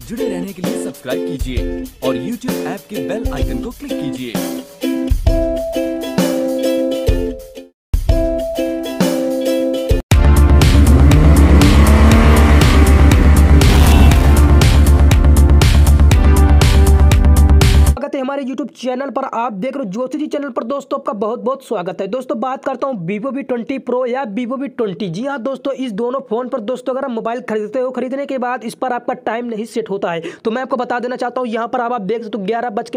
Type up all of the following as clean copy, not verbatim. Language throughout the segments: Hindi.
जुड़े रहने के लिए सब्सक्राइब कीजिए और YouTube ऐप के बेल आइकन को क्लिक कीजिए। हमारे YouTube चैनल पर आप देख रहे हो जोशी जी चैनल पर दोस्तों आपका बहुत बहुत स्वागत है। दोस्तों बात करता हूं Vivo V20 Pro या Vivo V20। जी हां दोस्तों, इस दोनों फोन पर दोस्तों अगर आप मोबाइल खरीदते हो, खरीदने के बाद इस पर आपका टाइम नहीं सेट होता है तो मैं आपको बता देना चाहता हूं। यहां पर आप देख सकते हो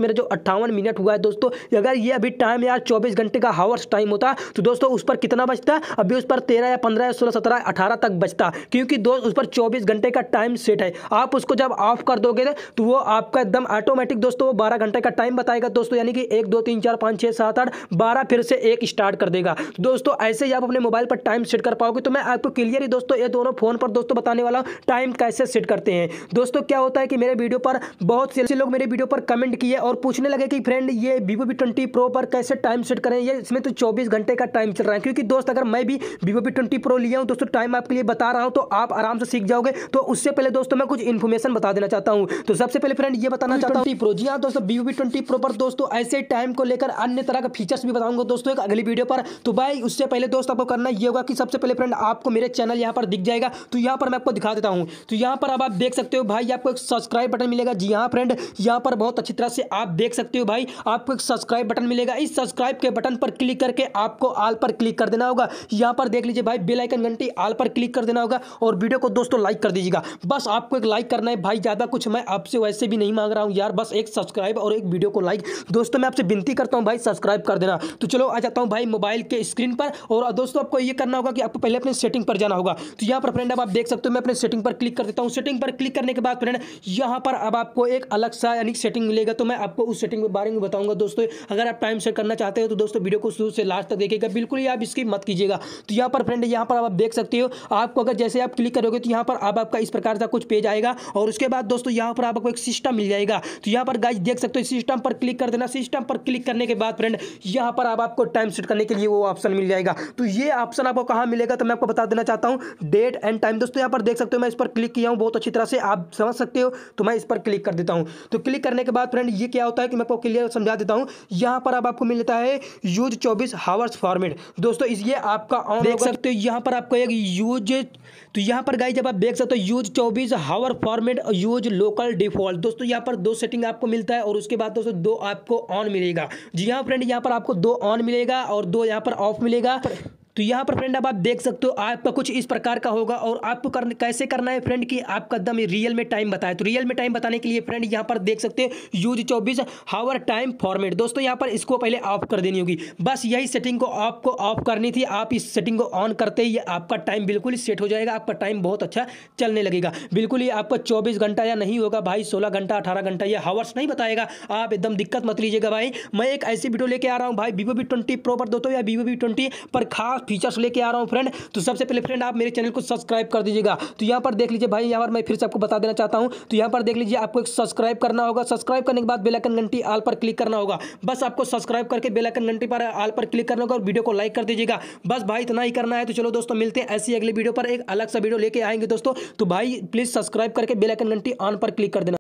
11:58 हुआ है दोस्तों। अगर ये अभी टाइम यार 24 घंटे का हावर्स टाइम होता तो दोस्तों उस पर कितना बचता, अभी उस पर 13 या 15 या 16 17 18 तक बचता, क्योंकि दोस्त उस पर 24 घंटे का टाइम सेट है। आप उसको जब ऑफ कर दोगे तो वो आपका एकदम ऑटोमेटिक दोस्तों वो 12 घंटे का टाइम बताएगा दोस्तों, यानी कि 1 2 3 4 5 6 7 8 12 फिर से एक स्टार्ट कर देगा दोस्तों। ऐसे ही आप अपने मोबाइल पर टाइम सेट कर पाओगे। तो मैं आपको क्लियर ही दोस्तों ये दोनों फोन पर दोस्तों बताने वाला हूं टाइम कैसे सेट करते हैं। दोस्तों क्या होता है कि मेरे वीडियो पर बहुत से लोग मेरे वीडियो पर कमेंट किए और पूछने लगे कि फ्रेंड ये Vivo V20 Pro पर कैसे टाइम सेट करें, ये इसमें तो 24 घंटे का टाइम चल रहा है। क्योंकि दोस्त अगर मैं भी Vivo V20 Pro लिया हूं दोस्तों, टाइम आपके लिए बता रहा हूं तो आप आराम से सीख जाओगे। तो उससे पहले दोस्तों मैं कुछ इन्फॉर्मेशन बता देना चाहता हूं। तो सबसे पहले फ्रेंड ये बताना चाहता हूं Pro, जी हां दोस्तों Vivo V20 Pro पर दोस्तों ऐसे टाइम को लेकर अन्य तरह का फीचर्स भी बताऊंगा दोस्तों एक अगली वीडियो पर। तो भाई उससे पहले दोस्त आपको करना ये होगा कि सबसे पहले फ्रेंड आपको मेरे चैनल यहां पर दिख जाएगा, तो यहां पर मैं आपको दिखा देता हूं। तो यहां पर अब आप देख सकते हो भाई, आपको एक सब्सक्राइब बटन मिलेगा। जी हां फ्रेंड, यहां पर बहुत अच्छी तरह से आप देख सकते हो भाई, आपको एक सब्सक्राइब बटन मिलेगा। इस सब्सक्राइब के बटन पर क्लिक करके आपको ऑल पर क्लिक कर देना होगा। यहां पर देख लीजिए भाई, बेल आइकन घंटी ऑल पर क्लिक कर देना होगा और वीडियो को दोस्तों लाइक कर दीजिएगा। बस आपको एक लाइक करना है भाई, ज्यादा कुछ मैं आपसे वैसे भी नहीं मांग रहा हूं यार, बस एक सब्सक्राइब और एक वीडियो को लाइक। दोस्तों मैं आपसे विनती करता हूं भाई सब्सक्राइब कर देना। तो चलो आ जाता हूं भाई मोबाइल के स्क्रीन पर। और दोस्तों आपको ये करना होगा कि आपको पहले अपने सेटिंग पर जाना होगा। तो यहां पर फ्रेंड अब आप देख सकते हो मैं अपने सेटिंग पर क्लिक कर देता हूं। सेटिंग पर क्लिक करने के बाद फ्रेंड यहां पर अब आपको एक अलग सा यानी सेटिंग मिलेगा। तो मैं आपको उस सेटिंग के बारे में बताऊंगा दोस्तों। अगर आप टाइम सेट करना चाहते हो तो दोस्तों वीडियो को शुरू से लास्ट तक देखिएगा, बिल्कुल ही आप इसकी मत कीजिएगा। तो यहां पर फ्रेंड यहां पर आप देख सकते हो, आपको अगर जैसे आप क्लिक करोगे तो यहां पर अब आपका इस प्रकार का कुछ पेज आएगा और उसके बाद दोस्तों यहां पर आपको एक सिस्टम मिल जाएगा। तो यहां पर गाइस देख सकते हो सिस्टम पर क्लिक कर देना। सिस्टम पर क्लिक करने के बाद फ्रेंड यहां पर अब आपको टाइम सेट करने के लिए वो ऑप्शन मिल जाएगा। तो ये ऑप्शन आपको कहां मिलेगा तो मैं आपको बता देना चाहता हूं, डेट एंड टाइम। दोस्तों यहां पर देख सकते हो मैं इस पर क्लिक किया हूं, बहुत अच्छी तरह से आप समझ सकते हो। तो मैं इस पर क्लिक कर देता हूं। तो क्लिक करने के बाद फ्रेंड ये क्या होता है कि मैं आपको क्लियर समझा देता हूं। यहां पर अब आपको मिलता है यूज 24 हावर्स फॉर्मेट। दोस्तों इस ये आपका ऑन देख सकते हो, यहां पर आपको एक यूज, तो यहां पर गाइस जब आप देख सकते हो use 24 hour format, use local default. दोस्तों यहां पर दो सेटिंग आपको मिलता है और उसके बाद दोस्तों दो आपको ऑन मिलेगा। जी हां फ्रेंड, यहां पर आपको दो ऑन मिलेगा और दो यहां पर ऑफ मिलेगा। तो यहाँ पर फ्रेंड अब आप देख सकते हो आपका कुछ इस प्रकार का होगा और आपको कैसे करना है फ्रेंड कि आपका एकदम रियल में टाइम बताए। तो रियल में टाइम बताने के लिए फ्रेंड यहाँ पर देख सकते हो यूज 24 हावर टाइम फॉर्मेट। दोस्तों यहाँ पर इसको पहले ऑफ कर देनी होगी, बस यही सेटिंग को आपको ऑफ करनी थी। आप इस सेटिंग को ऑन करते ही आपका टाइम बिल्कुल ही सेट हो जाएगा, आपका टाइम बहुत अच्छा चलने लगेगा। बिल्कुल ही आपका 24 घंटा या नहीं होगा भाई, 16 घंटा 18 घंटा या हावर्स नहीं बताएगा। आप एकदम दिक्कत मत लीजिएगा भाई। मैं एक ऐसी वीडियो लेके आ रहा हूँ भाई Vivo V20 Pro पर दोस्तों या Vivo V20 पर खास फीचर्स लेके आ रहा हूं फ्रेंड। तो सबसे पहले फ्रेंड आप मेरे चैनल को सब्सक्राइब कर दीजिएगा। तो यहां पर देख लीजिए भाई, यहां पर मैं फिर से आपको बता देना चाहता हूं। तो यहां पर देख लीजिए आपको एक सब्सक्राइब करना होगा। सब्सक्राइब करने के बाद बेल आइकन घंटी ऑल पर क्लिक करना होगा। बस आपको सब्सक्राइब करके बेल आइकन घंटी पर ऑल पर क्लिक करना होगा और वीडियो को लाइक कर दीजिएगा। बस भाई इतना ही करना है। तो चलो दोस्तों मिलते हैं ऐसी अगली वीडियो पर, एक अलग सा वीडियो लेके आएंगे दोस्तों। तो भाई प्लीज सब्सक्राइब करके बेल आइकन घंटी ऑन पर क्लिक कर देना।